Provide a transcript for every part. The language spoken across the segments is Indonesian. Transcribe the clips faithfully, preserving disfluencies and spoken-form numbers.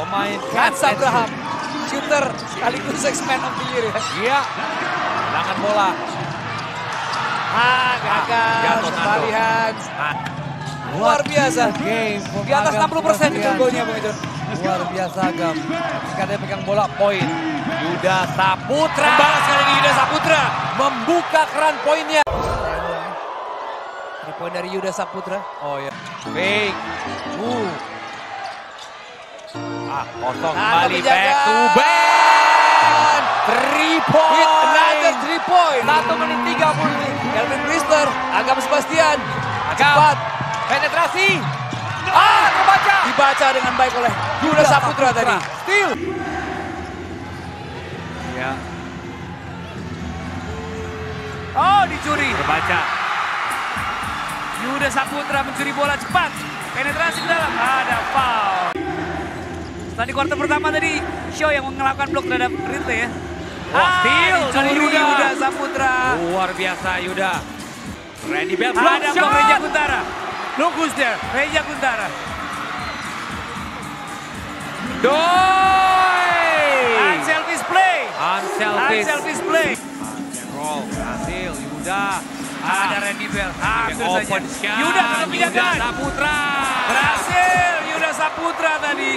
Pemain Hans Abraham, shooter sekaligus Six Man of the Year ya. Iya. Tangan bola. Ah, gagal. Jatuh Kembali Nando. Hans. Ah, Luar biasa. game. Di atas enam puluh persen itu golnya Bang Jon. Luar biasa Agam. Jika dia pegang bola, poin. Yuda Saputra. Membalas sekali lagi Yuda Saputra. Membuka keran poinnya. Ini poin dari Yuda Saputra. Oh ya. Fake. Uh. Ah, kosong Nah, kembali. Back penjagaan. to back. Three point. Hit another three point. Satu menit tiga puluh. Kelvin Priestler, Agam Sebastian. Agam. Cepat. Penetrasi. Ah, terbaca. Dibaca dengan baik oleh Yuda Saputra tadi. Steal. Ya. Oh, dicuri. Terbaca. Yuda Saputra mencuri bola cepat. Penetrasi ke dalam. Ada foul. Tadi kuarter pertama tadi Show yang melakukan blok terhadap Rinte ya. Wah, steal dari dicuri Yuda. Yuda Saputra. Luar biasa Yuda. Randy Bell. Ada Shot. blok Reja Kuntara. Look who's there. Reja Kuntara. Doi. Unselfish play. Unselfish. Unselfish play. Roll. Berhasil Yuda. Ada Randy Bell. Hampir saja. Open shot. Yuda dalam Yuda penjagaan. Saputra. Berhasil Yuda Saputra tadi.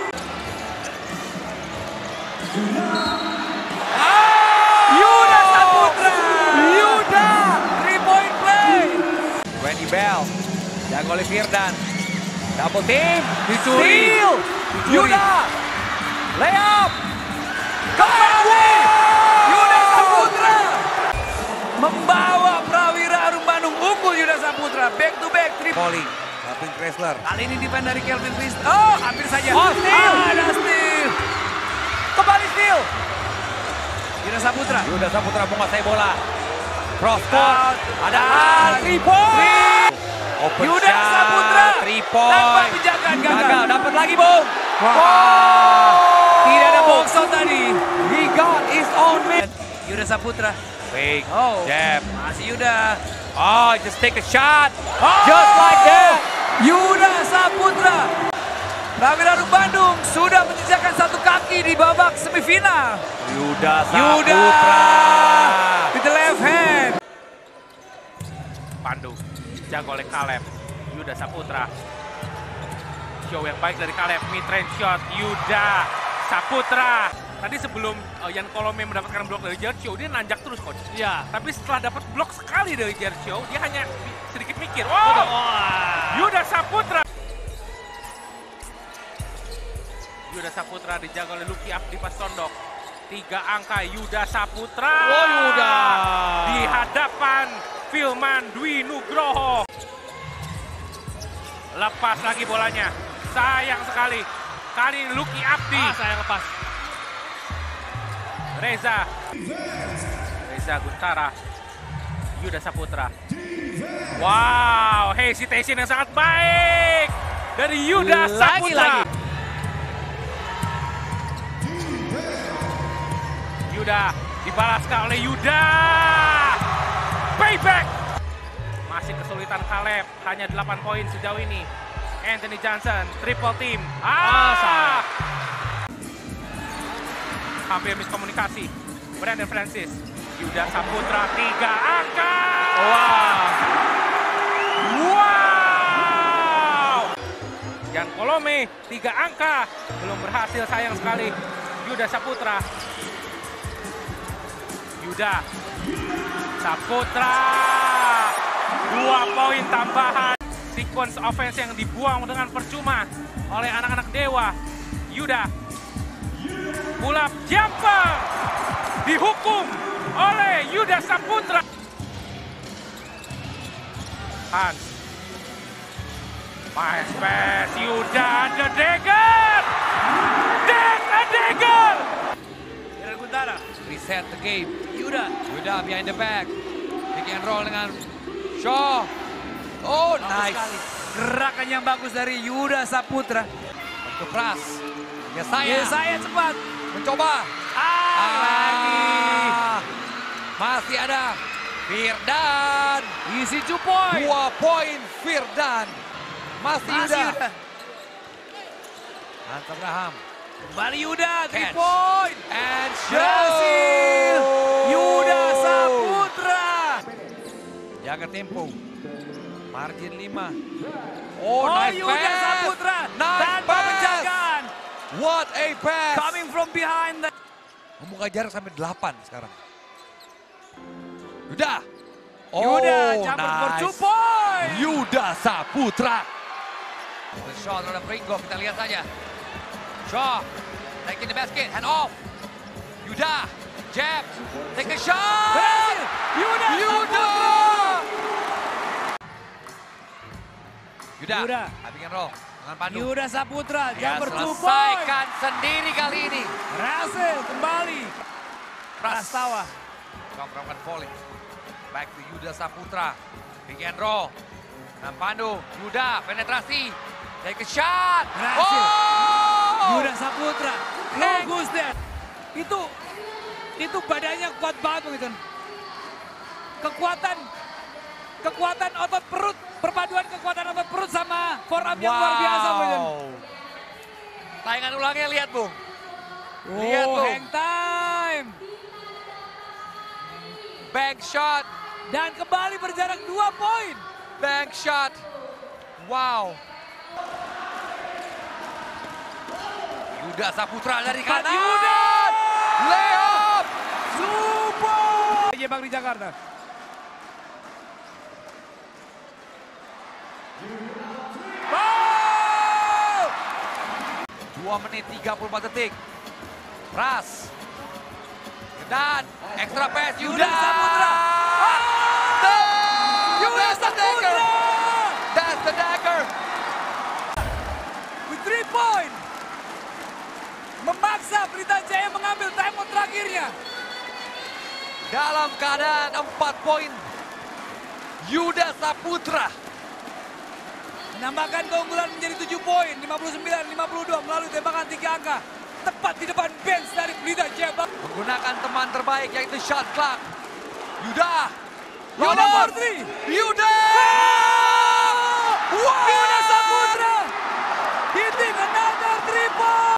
Yuda Saputra. Yuda. Three point play. Randy Bell. Jago oleh Firdan. Double team. Dicuri. Steal. Dicuri. Yuda. Layup. Kembali. Yuda Saputra. Membawa Prawira Arum Bandung unggul Yuda Saputra. Back to back three. Calling. Calvin Kressler. Kali ini defend dari Kelvin Priest. Oh, hampir saja. Oh, steal. Ah, ada steal. Kembali steal. Yuda Saputra. Yuda Saputra menguasai bola. Cross court. Out. Ada Ah, three point. three. Open Yuda shot. Saputra. Three Tanpa point. penjagaan gagal. Gagal. Dapat lagi, Bung. Wah. Tidak ada box out tadi. He got his own man. Yuda Saputra. Fake. Oh. Jab. Masih Yuda. Oh, just take a shot. Oh. Just like that. Yuda Saputra. Prawira Arum Bandung sudah menjejakkan satu kaki di babak semifinal. Yuda Yuda Saputra. with the left hand. Pandu, jago oleh Kaleb. Yuda Saputra. Show yang baik dari Kaleb. Mid range shot. Yuda Saputra. Tadi sebelum uh, Yan Kolome mendapatkan blok dari Jared Show, dia nanjak terus coach. Ya. Tapi setelah dapat blok sekali dari Jared Show, dia hanya sedikit mikir. Wow. Yuda Saputra. Yuda Saputra dijaga oleh Lucky Abdi Pastondok. Tiga angka Yuda Saputra. Oh, Yuda. Di hadapan Filman Dwi Nugroho. Lepas lagi bolanya. Sayang sekali. Kali ini Lucky Abdi. Ah, sayang lepas. Reza. Reza Guntara. Yuda Saputra. Wow, hesitation yang sangat baik dari Yuda Saputra. Lagi-lagi. Yuda dibalaskan oleh Yuda. Payback. Masih kesulitan Kaleb, hanya delapan poin sejauh ini. Anthony Johnson, triple team. Ah, salah. Hampir miskomunikasi. Brandon Francis, Yuda Saputra, tiga angka. Wow. Wow. Yan Kolome, tiga angka. Belum berhasil, sayang sekali. Yuda Saputra. Yuda Saputra. Dua poin tambahan. Sequence offense yang dibuang dengan percuma oleh anak-anak Dewa. Yuda. Pull up jumper. Dihukum oleh Yuda Saputra. Hans. Pass pass. Yuda the dagger. Dan a dagger. Yuda Kuntara. Reset the game. Yuda. Yuda behind the back. Pick and roll dengan Shaw. Oh, nice. Sekali. Gerakan yang bagus dari Yuda Saputra. Untuk keras. Ya saya. Ya, saya cepat. Mencoba. Ah, lagi. Masih ada Firdan. Isi two point. Dua poin Firdan. Masih, Masih Yuda. Yuda. Hans Abraham. Kembali Yuda, three Catch. point. And Berhasil. Yuda Saputra. Jaga tempo. Margin lima. Oh, Oh, nice Yuda pass. Saputra Nice tanpa pass. penjagaan. What a pass. Coming from behind. The... Membuka jarak sampai delapan sekarang. Yuda. Oh, Yuda jumper for nice. two point. Yuda Saputra. Shaw terhadap Ringo, kita lihat saja. Shaw, taking the basket, hand off. Yuda, jab, take a shot. Berhasil. Yuda, Yuda. Saputra. Yuda, Yuda. pick and roll dengan Pandu. Yuda Saputra, Dia jumper two point. selesaikan sendiri kali ini. Berhasil kembali. Prastawa. Shaw melakukan volley. Back to Yuda Saputra. Pick and roll. Dan Pandu, Yuda penetrasi. Take a shot. Berhasil. Oh! Yuda Saputra. Bagus deh. Itu itu badannya kuat banget gitu. Kekuatan kekuatan otot perut, perpaduan kekuatan otot perut sama forearm yang luar biasa gitu. Tayangan ulangnya lihat, Bung. Lihat, Oh, Bung. hang time. Bank shot. Dan kembali berjarak dua poin. Bank shot. Wow. Yuda Saputra dari kanan. Yuda. Layup. Super. Jebak di Jakarta. Wow. dua menit tiga puluh empat detik. Pras. Dan extra pass Yuda. Yuda Saputra. The, Yuda that's the dagger. Saputra. That's the dagger. With three point. Memaksa Pelita Jaya mengambil timeout terakhirnya. Dalam keadaan empat poin. Yuda Saputra. Menambahkan keunggulan menjadi tujuh poin. lima puluh sembilan lima puluh dua melalui tembakan tiga angka. Tepat di depan bench dari Pelita Jaya. Menggunakan teman terbaik yaitu shot clock. Yuda. Yuda for three. Yuda. Wow.